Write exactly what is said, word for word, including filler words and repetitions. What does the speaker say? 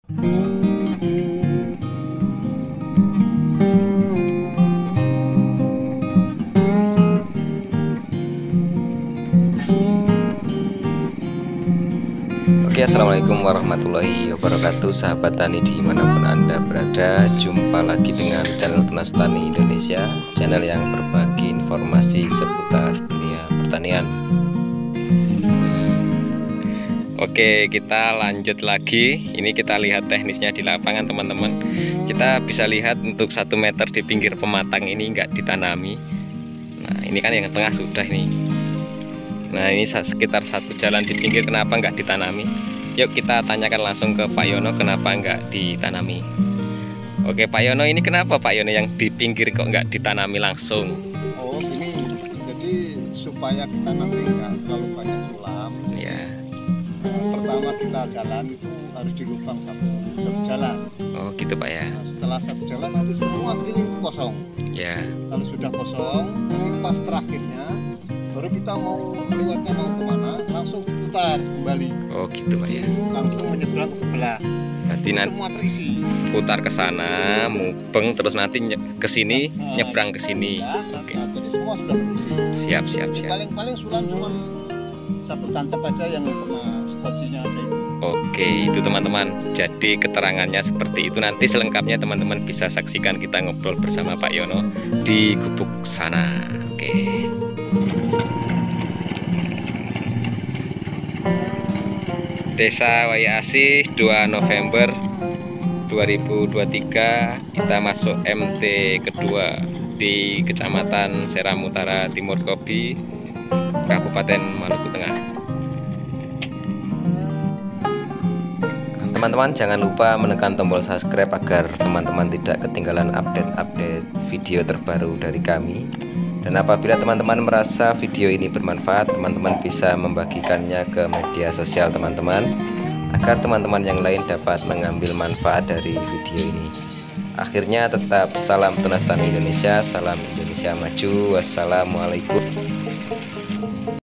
Oke, assalamualaikum warahmatullahi wabarakatuh, sahabat tani dimanapun anda berada. Jumpa lagi dengan channel Tunas Tani Indonesia, channel yang berbagi informasi seputar dunia pertanian. Oke, kita lanjut lagi. Ini kita lihat teknisnya di lapangan, teman-teman. Kita bisa lihat untuk satu meter di pinggir pematang ini nggak ditanami. Nah, ini kan yang tengah sudah nih. Nah, ini sekitar satu jalan di pinggir, kenapa nggak ditanami? Yuk kita tanyakan langsung ke Pak Yono kenapa nggak ditanami. Oke Pak Yono, ini kenapa Pak Yono yang di pinggir kok nggak ditanami langsung? Oh gini, jadi supaya kita nanti nggak terlalu banyak sulam Ya. Pertama kita jalan itu harus dilubang satu, satu jalan. Oh gitu Pak ya. Nah, setelah satu jalan nanti semua ini kosong. Ya. Kalau sudah kosong, nanti pas terakhirnya baru kita mau keluarnya mau kemana, langsung putar kembali. Oh gitu Pak ya. Langsung menyeberang ke sebelah. Nanti nanti semua terisi. Putar ke sana, mubeng, terus nanti ke sini, Nah, nyebrang ke sini. ya, Oke. nah, jadi semua sudah terisi. Siap siap siap. Paling-paling sulam cuma satu tancap aja yang kena skocinya aja itu. Oke, itu teman-teman. Jadi keterangannya seperti itu. Nanti selengkapnya teman-teman bisa saksikan kita ngobrol bersama Pak Yono di gubuk sana. Oke. Desa Waya Asih, dua November dua ribu dua puluh tiga, kita masuk M T kedua di Kecamatan Seram Utara, Timur Kobi, Kabupaten Maluku Tengah. Teman-teman jangan lupa menekan tombol subscribe agar teman-teman tidak ketinggalan update-update video terbaru dari kami. Dan apabila teman-teman merasa video ini bermanfaat, teman-teman bisa membagikannya ke media sosial teman-teman, agar teman-teman yang lain dapat mengambil manfaat dari video ini. Akhirnya tetap salam Tunas Tani Indonesia, salam Indonesia maju, wassalamualaikum.